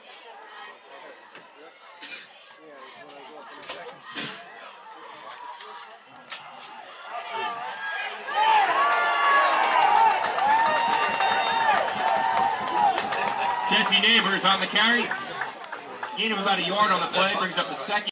Jesse Neighbors on the carry. Gain of about a yard on the play, brings up the second.